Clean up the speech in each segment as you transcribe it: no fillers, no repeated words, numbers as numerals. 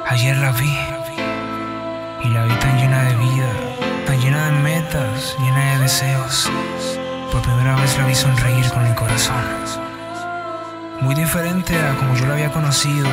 Ayer la vi y la vi tan llena de vida, tan llena de metas, llena de deseos. Por primera vez la vi sonreír con el corazón. Muy diferente a como yo la había conocido.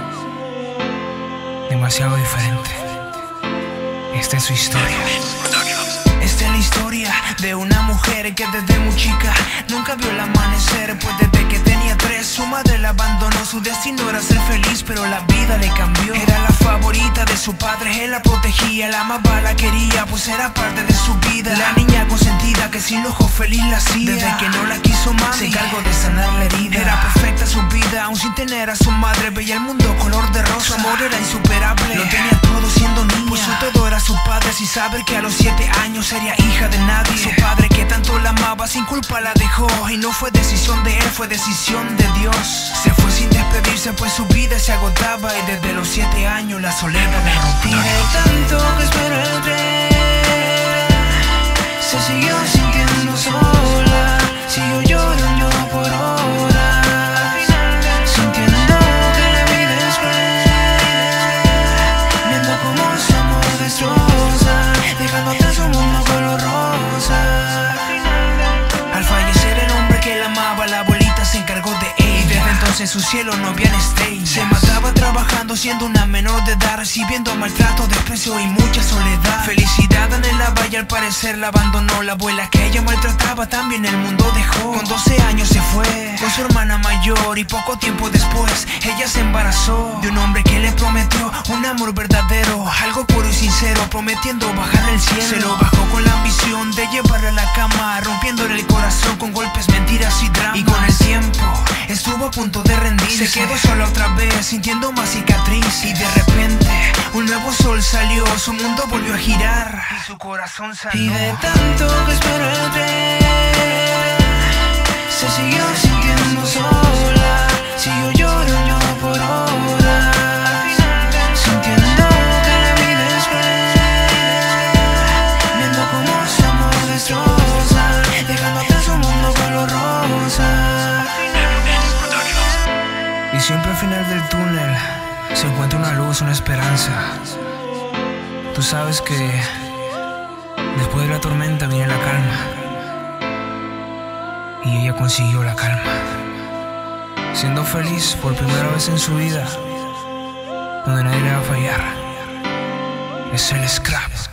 Demasiado diferente. Esta es su historia. Esta es la historia de una mujer que desde muy chica nunca vio el amanecer, pues desde que tenía 3 su madre la abandonó. Su destino era ser feliz, pero la vida le cambió. Era la favorita de su padre, él la protegía, la amaba, la quería, pues era parte de su vida. La niña consentida que sin ojo feliz la hacía. Desde que no la quiso mami, se encargó de sanar la herida. Era perfecta su vida, aún sin tener a su madre. Veía el mundo color de rosa, su amor era insuperable. Lo tenía todo siendo niña, pues su todo era su padre. Sin saber que a los 7 años sería hija de nadie. Su padre que tanto la amaba sin culpa la dejó. Y no fue decisión de él, fue decisión de Dios. Se fue sin despedirse pues su vida se agotaba. Y desde los 7 años la soledad me rompía. Y de tanto que esperó el tren, se siguió sintiendo sola. Siguió llorando por horas, sintiendo que la vida es cruel, viendo cómo su amor destroza, dejando atrás un mundo color rosa. Al fallecer el hombre que la amaba, la abuelita se encargó de ella. Desde entonces su cielo no había estrellas. Se mataba trabajando siendo una menor de edad, recibiendo maltrato, desprecio y mucha soledad. Felicidad anhelaba y al parecer la abandonó. La abuela que ella maltrataba también el mundo dejó. Con 12 años se fue con su hermana mayor y poco tiempo después ella se embarazó de un hombre que le prometió un amor verdadero, algo puro y sincero, prometiendo bajar el cielo. Se lo bajó con la ambición de llevarla a la cama, rompiéndole el corazón con golpes, mentiras y dramas. Y con el tiempo estuvo a punto de rendirse. Se quedó sola otra vez, sintiendo más cicatrices. Y de repente un nuevo sol salió, su mundo volvió a girar y su corazón sanó. Y de tanto que esperó el tren, se siguió sintiendo sola. Siguió llorando por horas, sintiendo que la vida es cruel, viendo cómo su amor destroza, dejando atrás un mundo color rosa. Y siempre al final del túnel se encuentra una luz, una esperanza. Tú sabes que después de la tormenta viene la calma. Y ella consiguió la calma, siendo feliz por primera vez en su vida, donde nadie le va a fallar. Es el Scrap.